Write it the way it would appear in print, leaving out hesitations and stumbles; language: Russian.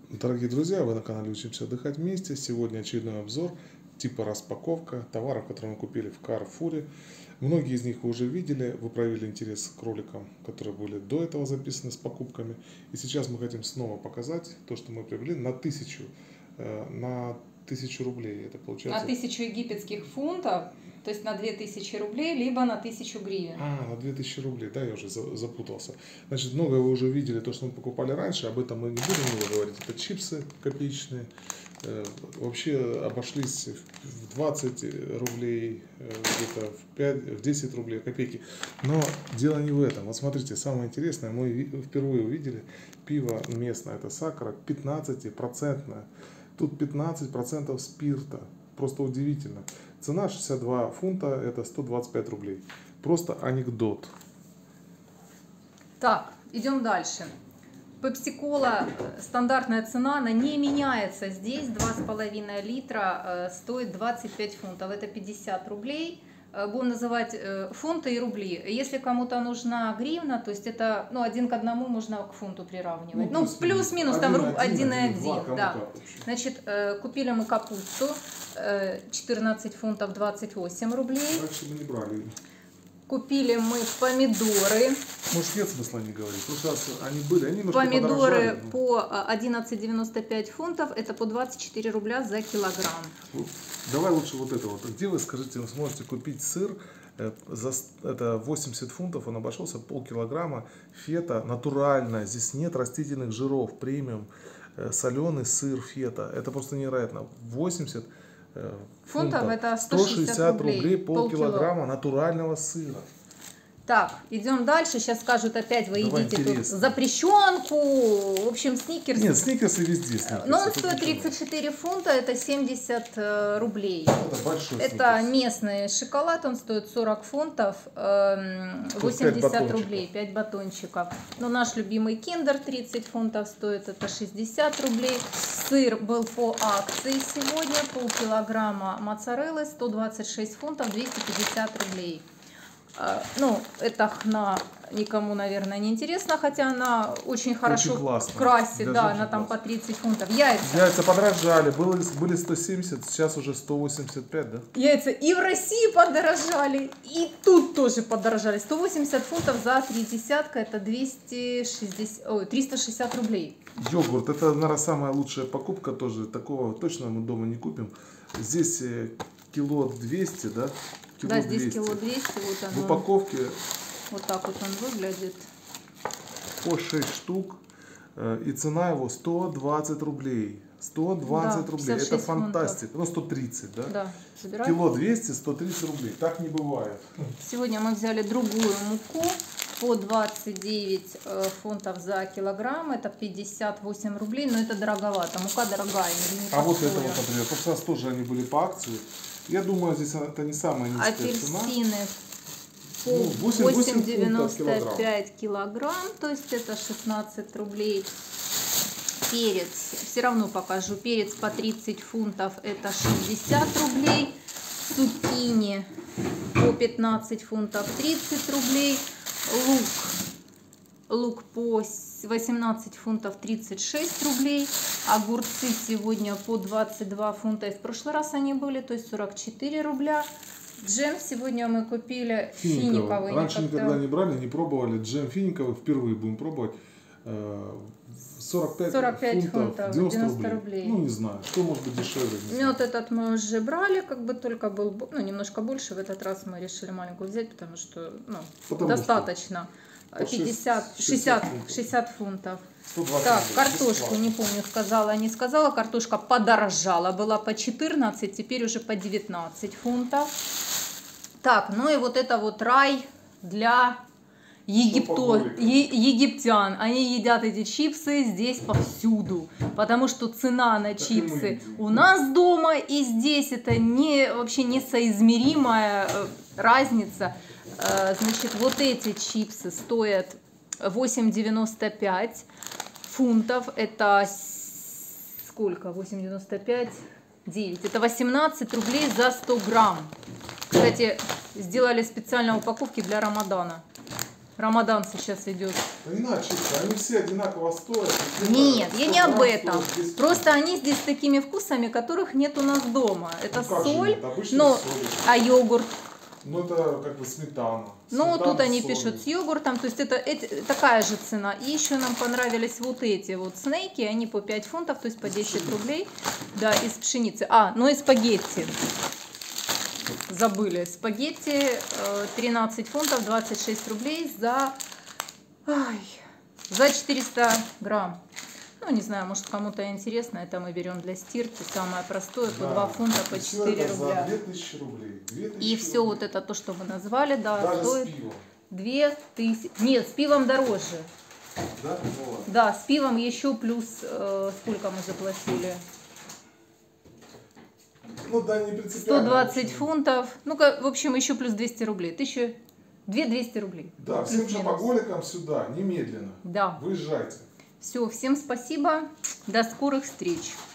Дорогие друзья, вы на канале Учимся отдыхать вместе. Сегодня очередной обзор типа распаковка товаров, которые мы купили в Carrefour. Многие из них вы уже видели, вы проявили интерес к роликам, которые были до этого записаны с покупками. И сейчас мы хотим снова показать то, что мы приобрели на 1000 рублей. Это получается... На 1000 египетских фунтов, то есть на 2000 рублей, либо на 1000 гривен. На 2000 рублей, да, я уже запутался. Значит, многое вы уже видели, то, что мы покупали раньше, об этом мы не будем много говорить. Это чипсы копеечные, вообще обошлись в 20 рублей, где-то в 10 рублей копейки. Но дело не в этом. Вот смотрите, самое интересное, мы впервые увидели пиво местное, это Сакара, 15%. Тут 15% спирта. Просто удивительно. Цена 62 фунта, это 125 рублей. Просто анекдот. Так, идем дальше. Пепси-кола, стандартная цена, она не меняется. Здесь 2,5 литра стоит 25 фунтов. Это 50 рублей. Будем называть фунты и рубли. Если кому-то нужна гривна, то есть это 1 к 1 можно к фунту приравнивать. Плюс-минус, там 1,1. Да. Значит, купили мы капусту, 14 фунтов 28 рублей. Раньше мы не брали. Купили мы помидоры. Может, нет смысла не говорить. В прошлый раз они были, они немножко помидоры подорожали. По 11,95 фунтов, это по 24 рубля за килограмм. Давай лучше вот это вот. Где вы, скажите, вы сможете купить сыр? Это 80 фунтов, он обошелся полкилограмма. Фета натуральная, здесь нет растительных жиров, премиум, соленый сыр фета. Это просто невероятно. 80 фунтов, это 160 рублей полкилограмма натурального сыра. Так, идем дальше. Сейчас скажут опять, вы едите тут запрещенку. В общем, сникерс. Нет, сникерсы везде. Сникерсы. Но он стоит 34 фунта, это 70 рублей. Это большой это местный шоколад, он стоит 40 фунтов, 80 рублей, 5 батончиков. Но наш любимый киндер 30 фунтов стоит, это 60 рублей. Сыр был по акции сегодня, полкилограмма моцареллы, 126 фунтов, 250 рублей. Эта хна никому, наверное, не интересна, хотя она очень хорошо красит, да, она там по 30 фунтов. Яйца подорожали, были 170, сейчас уже 185, да? Яйца и в России подорожали, и тут тоже подорожали. 180 фунтов за 3 десятка, это 360 рублей. Йогурт, это, наверное, самая лучшая покупка тоже, такого точно мы дома не купим. Здесь кило 200, да? Да, здесь кило 200, вот оно. В упаковке вот так вот он выглядит. По 6 штук, и цена его 120 рублей. 120 рублей, это фантастика. 130, да? Да, забирай. Кило 200, 130 рублей, так не бывает. Сегодня мы взяли другую муку по 29 фунтов за килограмм, это 58 рублей, но это дороговато, мука дорогая. А вот это вот, например, в прошлый раз тоже они были по акции. Я думаю, здесь это не самая низкая цена. Апельсины по 8,95 килограмм, то есть это 16 рублей. Перец, все равно покажу, перец по 30 фунтов, это 60 рублей. Цукини по 15 фунтов, 30 рублей. Лук по 18 фунтов, 36 рублей. Огурцы сегодня по 22 фунта. И в прошлый раз они были, то есть 44 рубля. Джем сегодня мы купили финиковый. Раньше никогда не брали, не пробовали. Джем финиковый впервые будем пробовать. 45 фунтов, 90 рублей. Ну, не знаю, что может быть дешевле. Мед этот мы уже брали, как бы только был, немножко больше. В этот раз мы решили маленькую взять, потому что, достаточно. 60 фунтов. Так, картошку, не помню, сказала, не сказала. Картошка подорожала, была по 14, теперь уже по 19 фунтов. Так, и вот это вот рай для египтян. Они едят эти чипсы здесь повсюду, потому что цена на чипсы у нас дома и здесь это вообще несоизмеримая разница. Значит, вот эти чипсы стоят 8,95 фунтов. Это сколько? 8,95, 9. Это 18 рублей за 100 грамм. Кстати, сделали специально упаковки для Рамадана. Рамадан сейчас идет. Да не надо чипсы, они все одинаково стоят. Нет, я не об этом. Стоит Просто они здесь с такими вкусами, которых нет у нас дома. Это как же соль, нет? Обычная но соль. а йогурт? Ну это как бы сметана. Ну, Сметана тут они с солью. пишут с йогуртом, то есть это такая же цена. И еще нам понравились вот эти вот снеки, они по 5 фунтов, то есть по 10 рублей. Да, из пшеницы. Ну и спагетти. Забыли. Спагетти 13 фунтов, 26 рублей за 400 грамм. Ну, не знаю, может кому-то интересно, это мы берем для стирки, самое простое, по 2 фунта, по 4 рубля. За 2000 рублей. 2000 И все вот это, то, что вы назвали, да, даже стоит с пивом. 2000. Нет, с пивом дороже. Да? Ну, ладно. Да, с пивом еще плюс, сколько мы заплатили? Ну да, не принципиально. 120 фунтов. Ну-ка, в общем, еще плюс 200 рублей. 200 рублей. Да, всем Плюс-минус. шопоголикам сюда, немедленно. Да. Выезжайте. Все, всем спасибо. До скорых встреч.